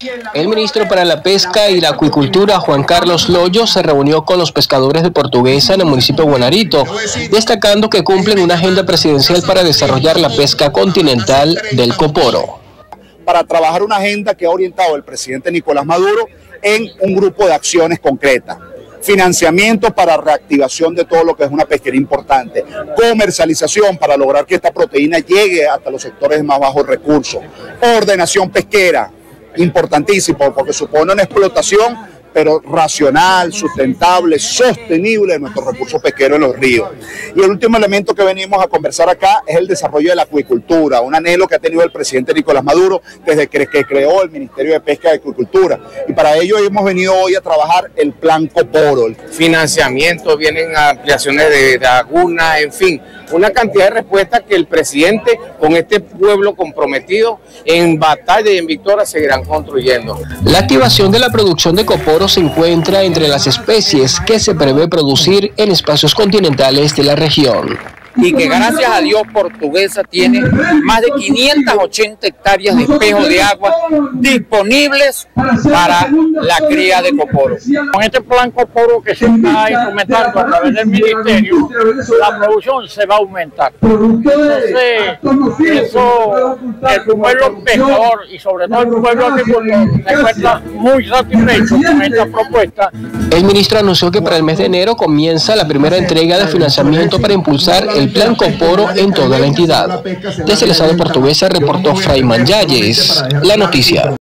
El ministro para la Pesca y la Acuicultura, Juan Carlos Loyo, se reunió con los pescadores de Portuguesa en el municipio de Guanarito, destacando que cumplen una agenda presidencial para desarrollar la pesca continental del coporo. Para trabajar una agenda que ha orientado el presidente Nicolás Maduro en un grupo de acciones concretas. Financiamiento para reactivación de todo lo que es una pesquería importante, comercialización para lograr que esta proteína llegue hasta los sectores de más bajos recursos, ordenación pesquera, importantísimo porque supone una explotación pero racional, sustentable, sostenible de nuestros recursos pesqueros en los ríos. Y el último elemento que venimos a conversar acá es el desarrollo de la acuicultura, un anhelo que ha tenido el presidente Nicolás Maduro desde que creó el Ministerio de Pesca y Acuicultura. Y para ello hemos venido hoy a trabajar el Plan Coporo. Financiamiento, vienen ampliaciones de lagunas, en fin, una cantidad de respuestas que el presidente con este pueblo comprometido en batalla y en victoria seguirán construyendo. La activación de la producción de coporo se encuentra entre las especies que se prevé producir en espacios continentales de la región. Y que gracias a Dios Portuguesa tiene más de 580 hectáreas de espejos de agua disponibles para la cría de coporo. Con este plan coporo que se está implementando a través del ministerio, la producción se va a aumentar. Entonces, el pueblo pescador y sobre todo el pueblo agricultor se encuentra muy satisfecho con esta propuesta. El ministro anunció que para el mes de enero comienza la primera entrega de financiamiento para impulsar el Plan Coporo en toda la entidad. Desde el estado de Portuguesa reportó Fraiman Yáñez, La Noticia.